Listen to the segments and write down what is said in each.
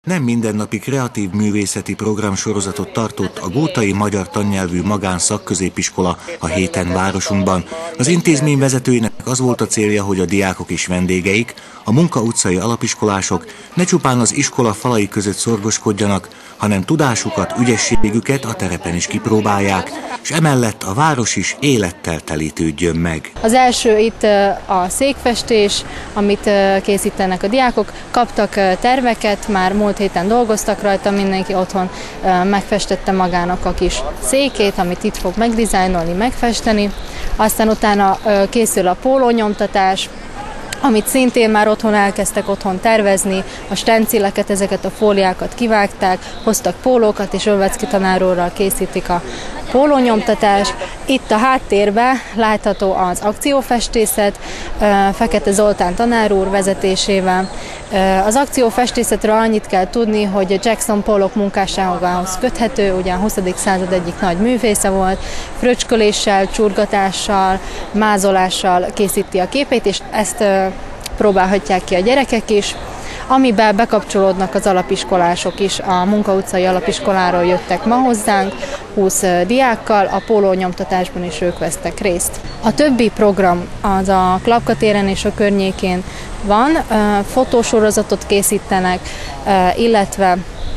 Nem mindennapi kreatív művészeti programsorozatot tartott a Gótai Magyar Tannyelvű Magánszakközépiskola a héten városunkban. Az intézmény vezetőinek az volt a célja, hogy a diákok és vendégeik, a Munka utcai alapiskolások ne csupán az iskola falai között szorgoskodjanak, hanem tudásukat, ügyességüket a terepen is kipróbálják, és emellett a város is élettel telítődjön meg. Az első itt a székfestés, amit készítenek a diákok. Kaptak terveket, már múlt héten dolgoztak rajta, mindenki otthon megfestette magának a kis székét, amit itt fog megdizájnolni, megfesteni. Aztán utána készül a pólónyomtatás, amit szintén már elkezdtek tervezni, a stencileket, ezeket a fóliákat kivágták, hoztak pólókat, és Ölvecki tanár úrral készítik a pólónyomtatást. Itt a háttérben látható az akciófestészet, Fekete Zoltán tanár úr vezetésével. Az akciófestészetről annyit kell tudni, hogy Jackson Pollock munkásságához köthető, ugye a 20. század egyik nagy művésze volt, fröcsköléssel, csurgatással, mázolással készíti a képét, és ezt próbálhatják ki a gyerekek is, amiben bekapcsolódnak az alapiskolások is. A Munka utcai alapiskoláról jöttek ma hozzánk, 20 diákkal, a pólónyomtatásban is ők vesztek részt. A többi program az a Klapka téren és a környékén van, fotósorozatot készítenek, illetve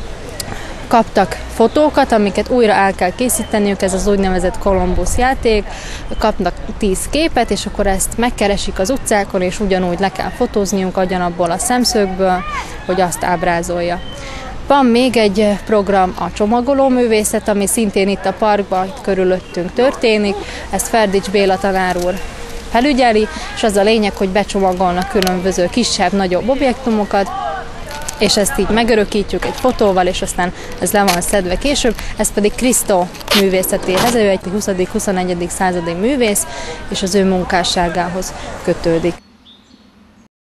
kaptak fotókat, amiket újra el kell készíteniük, ez az úgynevezett Columbus játék, kapnak 10 képet, és akkor ezt megkeresik az utcákon, és ugyanúgy le kell fotózniuk ugyanabból a szemszögből, hogy azt ábrázolja. Van még egy program, a csomagoló művészet, ami szintén itt a parkban, itt körülöttünk történik, ezt Ferdics Béla tanár úr felügyeli, és az a lényeg, hogy becsomagolnak különböző kisebb-nagyobb objektumokat, és ezt így megörökítjük egy fotóval, és aztán ez le van szedve később. Ez pedig Krisztó művészetéhez, ő egy 20.-21. századi művész, és az ő munkásságához kötődik.